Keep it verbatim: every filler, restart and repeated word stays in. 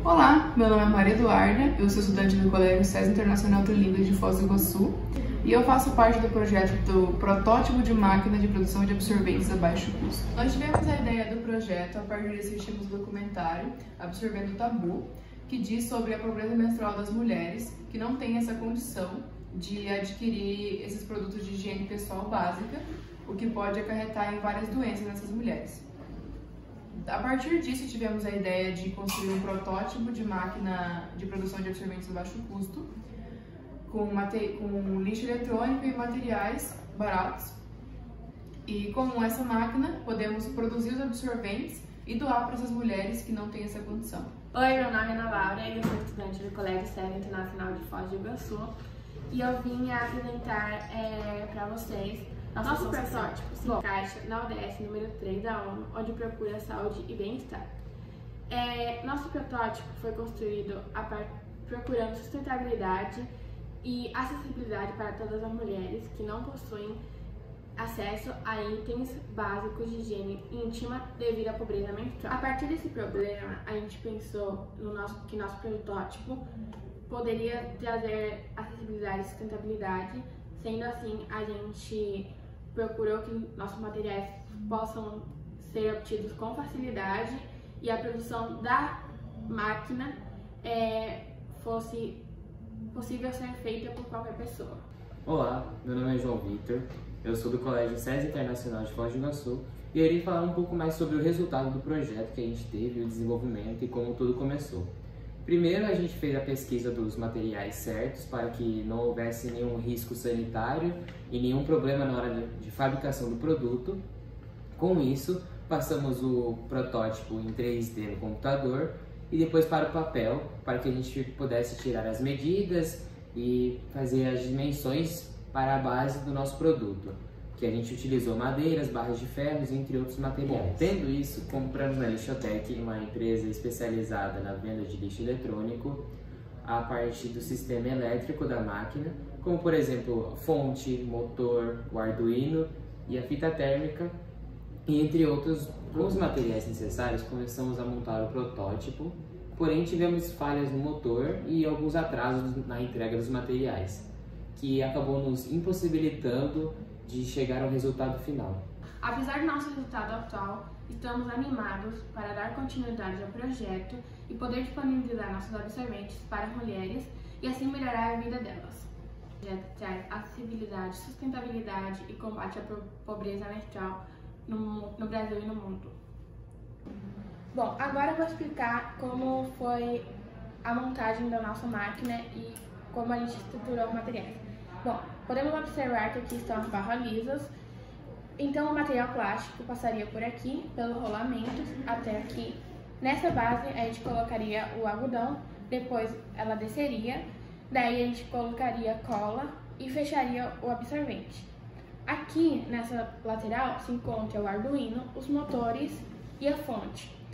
Olá, meu nome é Maria Eduarda, eu sou estudante do Colégio SESI Internacional Trilínguas de Foz do Iguaçu e eu faço parte do projeto do Protótipo de Máquina de Produção de Absorventes a Baixo Custo. Nós tivemos a ideia do projeto a partir de assistirmos o documentário Absorvendo o Tabu, que diz sobre a pobreza menstrual das mulheres que não têm essa condição de adquirir esses produtos de higiene pessoal básica, o que pode acarretar em várias doenças nessas mulheres. A partir disso, tivemos a ideia de construir um protótipo de máquina de produção de absorventes a baixo custo, com, com lixo eletrônico e materiais baratos. E com essa máquina, podemos produzir os absorventes e doar para essas mulheres que não têm essa condição. Oi, meu nome é Ana Laura e eu sou estudante do Colégio SESI Internacional de Foz do Iguaçu e eu vim apresentar é, para vocês nosso, nosso protótipo se encaixa na O D S número três da ONU, onde procura saúde e bem-estar. É, nosso protótipo foi construído a par... procurando sustentabilidade e acessibilidade para todas as mulheres que não possuem acesso a itens básicos de higiene íntima devido à pobreza menstrual. A partir desse problema, a gente pensou no nosso, que nosso protótipo poderia trazer acessibilidade e sustentabilidade, sendo assim, a gente procurou que nossos materiais possam ser obtidos com facilidade e a produção da máquina é, fosse possível ser feita por qualquer pessoa. Olá, meu nome é João Vitor, eu sou do Colégio SESI Internacional de Foz do Iguaçu e eu irei falar um pouco mais sobre o resultado do projeto que a gente teve, o desenvolvimento e como tudo começou. Primeiro, a gente fez a pesquisa dos materiais certos para que não houvesse nenhum risco sanitário e nenhum problema na hora de, de fabricação do produto. Com isso, passamos o protótipo em três D no computador e depois para o papel, para que a gente pudesse tirar as medidas e fazer as dimensões para a base do nosso produto, que a gente utilizou madeiras, barras de ferros, entre outros materiais. Bom, tendo isso, compramos na Lixotec, uma empresa especializada na venda de lixo eletrônico, a parte do sistema elétrico da máquina, como por exemplo, a fonte, motor, o Arduino e a fita térmica, e entre outros os materiais necessários, começamos a montar o protótipo, porém tivemos falhas no motor e alguns atrasos na entrega dos materiais, que acabou nos impossibilitando de chegar ao resultado final. Apesar do nosso resultado atual, estamos animados para dar continuidade ao projeto e poder disponibilizar nossos absorventes para as mulheres e assim melhorar a vida delas. O projeto traz acessibilidade, sustentabilidade e combate à pobreza menstrual no, no Brasil e no mundo. Bom, agora eu vou explicar como foi a montagem da nossa máquina e como a gente estruturou os materiais. Bom, podemos observar que aqui estão as barras lisas, então o material plástico passaria por aqui, pelo rolamento, até aqui. Nessa base a gente colocaria o algodão, depois ela desceria, daí a gente colocaria cola e fecharia o absorvente. Aqui nessa lateral se encontra o Arduino, os motores e a fonte.